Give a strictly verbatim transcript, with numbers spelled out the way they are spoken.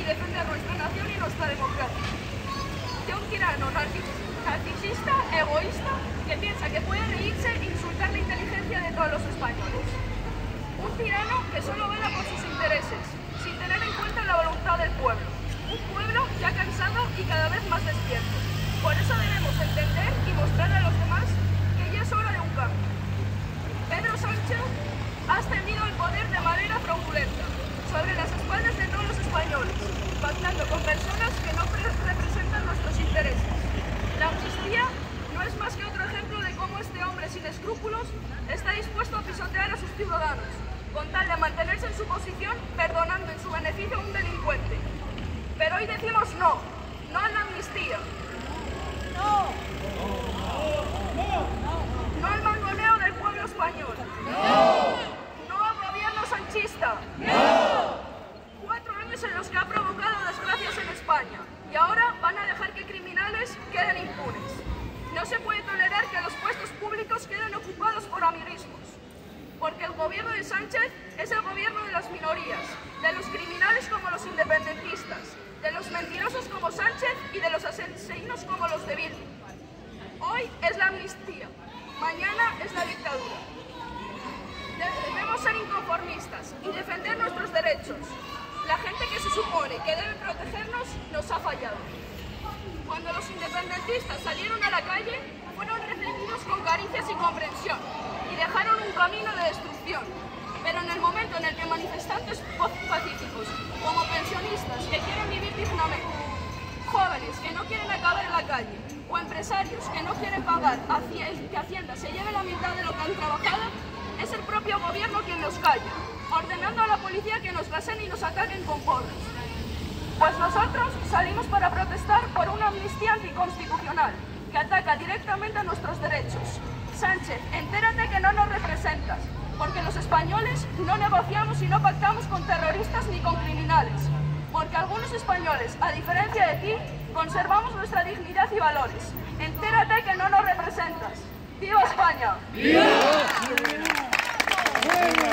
defender nuestra nación y nuestra democracia. De un tirano narcisista, egoísta, que piensa que puede reírse e insultar la inteligencia de todos los españoles. Un tirano que solo vela por sus intereses, sin tener en cuenta la voluntad del pueblo. Un pueblo ya cansado y cada vez más despierto. Por eso debemos entender y mostrar a los demás que ya es hora de un cambio. Pedro Sánchez ha extendido el poder de manera fraudulenta sobre las espaldas de todos los españoles, pactando con personas que no representan nuestros intereses. La amnistía no es más que otro ejemplo de cómo este hombre sin escrúpulos está dispuesto a pisotear a sus ciudadanos, con tal de mantenerse en su posición, perdonando en su beneficio a un delincuente. Pero hoy decimos no, no a la amnistía. No. No al mangoneo del pueblo español. No. No al gobierno sanchista. No. Cuatro años en los que ha provocado desgracias en España y ahora van a dejar que criminales queden impunes. No se puede tolerar que los puestos públicos queden ocupados por amiguismos, porque el gobierno de Sánchez es el gobierno de las minorías, de los criminales como los independentistas, de los mentirosos como Sánchez y de los asesinos como los de Bildu. Hoy es la amnistía, mañana es la dictadura. Debemos ser inconformistas y defender nuestros derechos. La gente que se supone que debe protegernos nos ha fallado. Cuando los independentistas salieron a la calle, fueron recibidos con caricias y comprensión y dejaron un camino de destrucción. Pero en el momento en el que manifestantes pacíficos, como pensionistas que quieren vivir dignamente, jóvenes que no quieren acabar en la calle, o empresarios que no quieren pagar que Hacienda se lleve la mitad de lo que han trabajado, es el propio gobierno quien nos calla, ordenando a la policía que nos gasen y nos ataquen con porros. Pues nosotros salimos para protestar por una amnistía anticonstitucional que ataca directamente a nuestros derechos. Sánchez, entérate que no nos representas, porque los españoles no negociamos y no pactamos con terroristas ni con criminales, porque algunos españoles, a diferencia de ti, conservamos nuestra dignidad y valores. Entérate que no nos representas. ¡Viva España! ¡Viva!